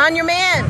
Find your man.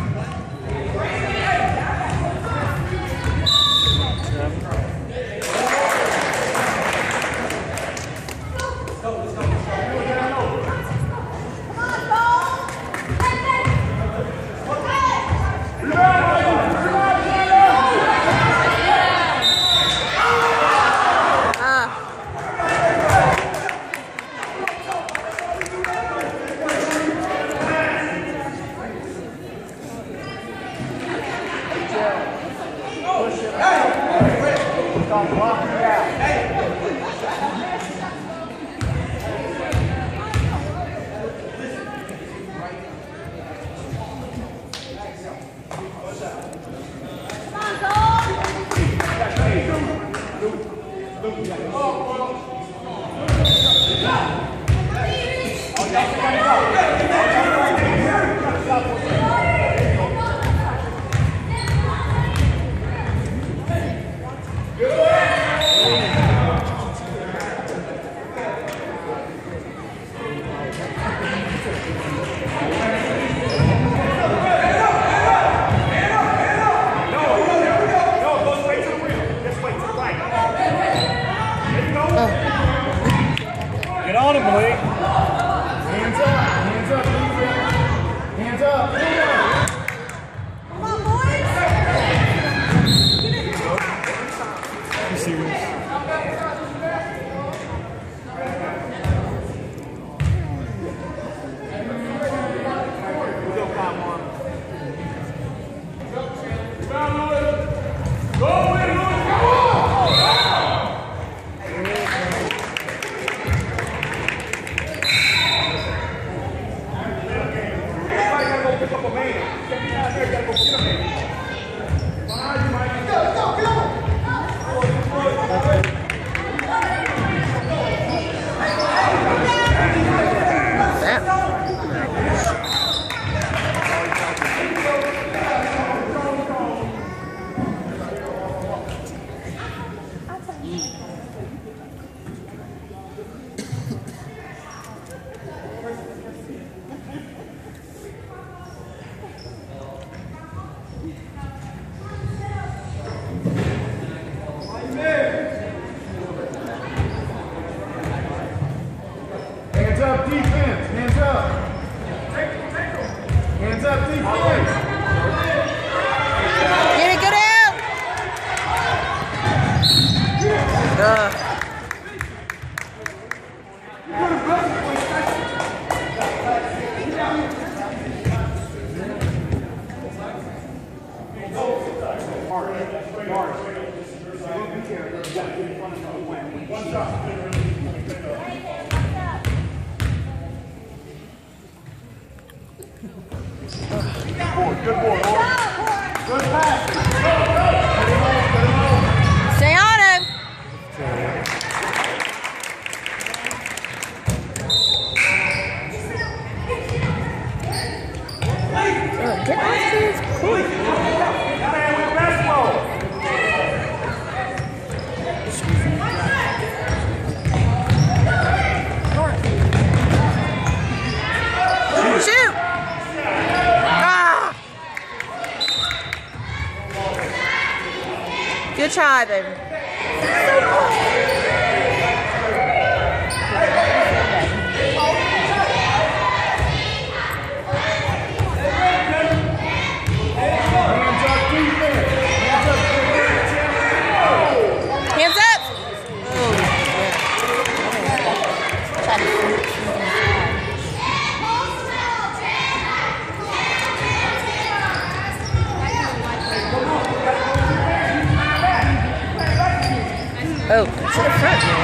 Get on him, Blake. Hands up, hands up, hands up. Come on, boys. You serious? Hands up, defense. Hands up. Hands up, defense. Get it, get out. One shot. Good boy, good pass. Stay on him. Get off his foot. Shoot! Good try, baby. Hands up! Oh, to the front, man.